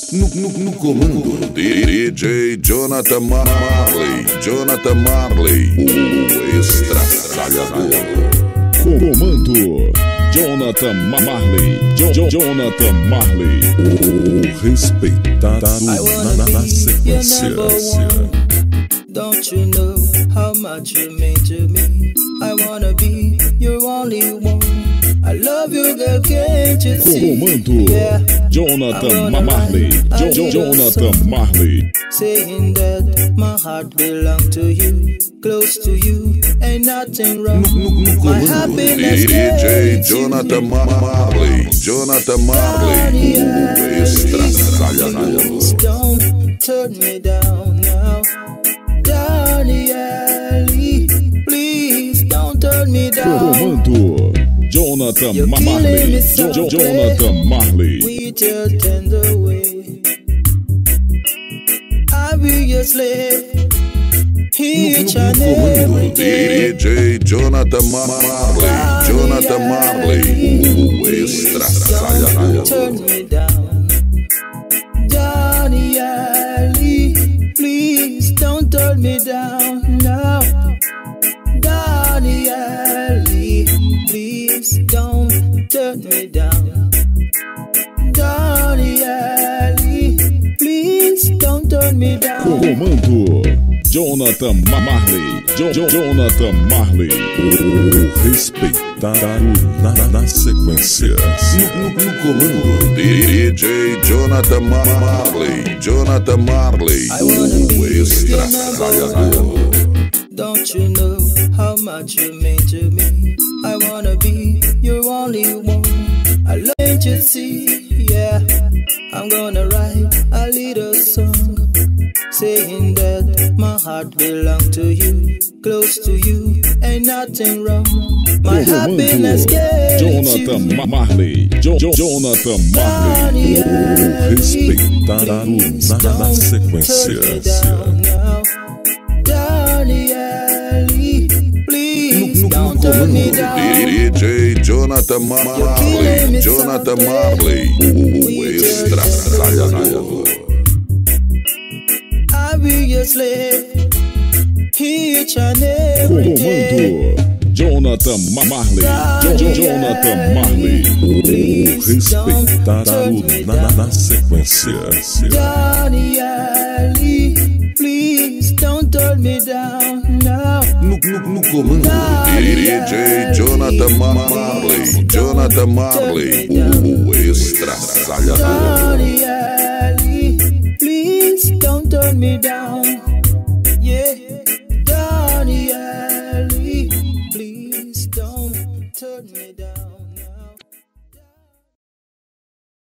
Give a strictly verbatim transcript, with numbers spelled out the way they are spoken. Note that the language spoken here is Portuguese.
No, no, no comando, D J Jonathan Marley, Jonathan Marley, o estraçalhador. Comando, Jonathan Marley, jo, jo, Jonathan Marley, o respeitado na, na, na sequência. Don't you know how much you mean to me? I wanna be your only one. I love you, girl, can't you see? Comando, yeah. Jonathan Marley, jo, jo, Jonathan Marley. Saying that my heart belongs to you, close to you, ain't nothing wrong. No, no, no my happiness, D J Jonathan Marley, Jonathan Marley, o estraçalhador. Don't turn me down now. Daniele, please don't turn me down. Comando, Jonathan Marley, jo, jo, Jonathan Marley. With your tender way, I'll be your slave. Each and every day. D J Jonathan Marley, Jonathan Marley, o estraçalhador. Turn me down, Daniele, please don't turn me down now. Daniele, please don't turn me down. Daniele, please don't turn me down. Comando, Jonathan Marley, jo, jo, Jonathan Marley, o respeitado na, na, na sequência. No, no, no comando, D J Jonathan Marley, Jonathan Marley, o estraçalhador. Don't you know how much you mean to me? I wanna be your only one. I love you, see, yeah. I'm gonna write a little song saying that my heart belongs to you, close to you, ain't nothing wrong. My happiness gets Jonathan you. Marley, jo, jo, Jonathan Marley, o respeitado na, na sequência. Don't turn me down. D J Jonathan Marley, Jonathan Marley, o estraçalhador. I'll be your slave each and every day. Comando, Jonathan Marley, jo, jo, Jonathan Marley, o respeitado na, na, na sequência. Daniele, please don't turn me down now. No, no, no comando, D J Jonathan Marley, Jonathan Marley, o estraçalhador. Daniele, please don't turn me down. Yeah, Daniele, please don't turn me down.